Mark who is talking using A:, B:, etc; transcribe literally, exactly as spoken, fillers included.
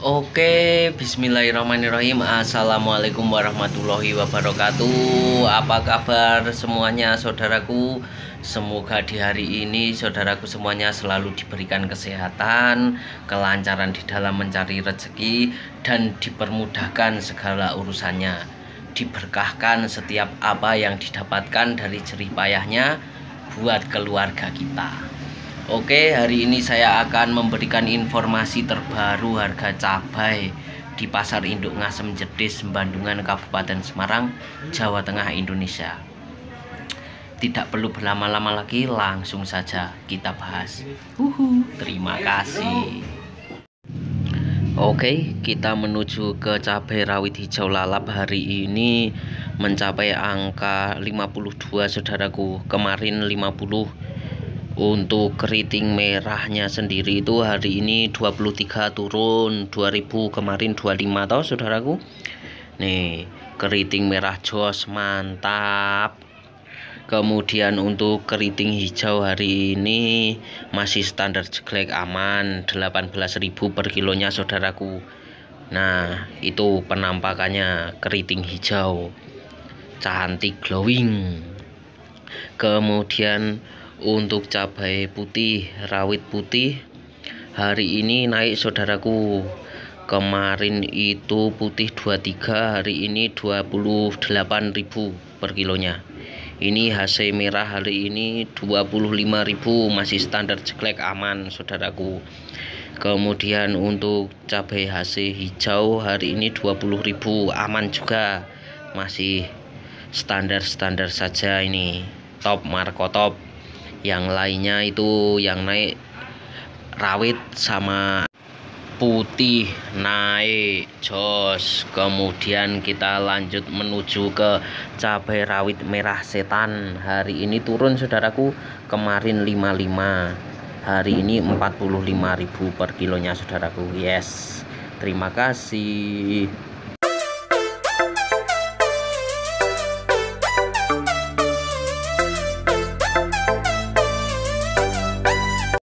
A: Oke, bismillahirrahmanirrahim. Assalamualaikum warahmatullahi wabarakatuh. Apa kabar semuanya, saudaraku? Semoga di hari ini saudaraku semuanya selalu diberikan kesehatan, kelancaran di dalam mencari rezeki, dan dipermudahkan segala urusannya. Diberkahkan setiap apa yang didapatkan dari jerih payahnya buat keluarga kita. Oke, hari ini saya akan memberikan informasi terbaru harga cabai di Pasar Induk Ngasem Jetis, Bandungan, Kabupaten Semarang, Jawa Tengah, Indonesia. Tidak perlu berlama-lama lagi, langsung saja kita bahas. Uhu, terima kasih. Oke, kita menuju ke cabai rawit hijau lalap. Hari ini mencapai angka lima puluh dua, saudaraku. Kemarin lima puluh. Untuk keriting merahnya sendiri itu hari ini dua puluh tiga, turun dua ribu, kemarin dua puluh lima toh, saudaraku. Nih, keriting merah jos mantap. Kemudian untuk keriting hijau hari ini masih standar jeglek aman, delapan belas ribu per kilonya, saudaraku. Nah, itu penampakannya keriting hijau. Cantik, glowing. Kemudian untuk cabai putih, rawit putih hari ini naik, saudaraku. Kemarin itu putih dua puluh tiga, hari ini dua puluh delapan ribu per kilonya. Ini H C merah hari ini dua puluh lima ribu, masih standar jeglek aman, saudaraku. Kemudian untuk cabai H C hijau hari ini dua puluh ribu, aman juga, masih standar-standar saja. Ini top, Marco top. Yang lainnya itu yang naik rawit sama putih naik jos. Kemudian kita lanjut menuju ke cabai rawit merah setan. Hari ini turun, saudaraku. Kemarin lima puluh lima, hari ini empat puluh lima ribu per kilonya, saudaraku. Yes, terima kasih.